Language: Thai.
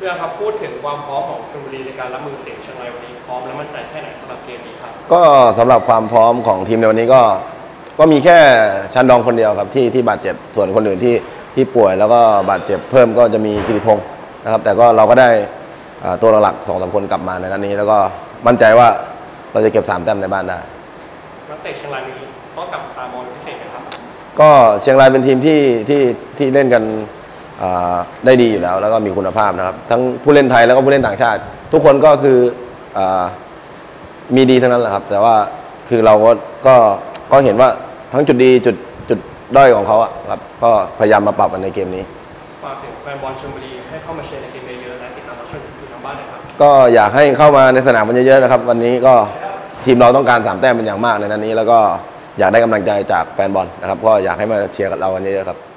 พื่อนครับพูดถึงความพร้อมของชลบุรีในการรับมือเสียงเชียงรายวันนี้พร้อมและมั่นใจแค่ไหนสำหรับเกมนี้ครับก็สำหรับความพร้อมของทีมในวันนี้ก็มีแค่ชันดองคนเดียวครับที่บาดเจ็บส่วนคนอื่นที่ป่วยแล้วก็บาดเจ็บเพิ่มก็จะมีกิติพงศ์นะครับแต่ก็เราก็ได้ตัวหลัก 2-3 คนกลับมาในนัดนี้แล้วก็มั่นใจว่าเราจะเก็บ3 แต้มในบ้านได้นักเตะเชียงรายนี้ต้องจับตามองพิเศษนะครับก็เชียงรายเป็นทีมที่เล่นกันได้ดีอยู่แล้วก็มีคุณภาพนะครับทั้งผู้เล่นไทยแล้วก็ผู้เล่นต่างชาติทุกคนก็คือมีดีทั้งนั้นแหละครับแต่ว่าคือเราก็เห็นว่าทั้งจุดดีจุดด้อยของเขาครับก็พยายามมาปรับในเกมนี้ฝากถึงแฟนบอลชลบุรีให้เข้ามาเชียร์ในเกมเยอะๆและติดตามเราชมอยู่ทางบ้านนะครับก็อยากให้เข้ามาในสนามมันเยอะๆนะครับวันนี้ก็ทีมเราต้องการ3 แต้มเป็นอย่างมากในนัดนี้แล้วก็อยากได้กำลังใจจากแฟนบอลนะครับก็อยากให้มาเชียร์กับเรากันเยอะๆครับ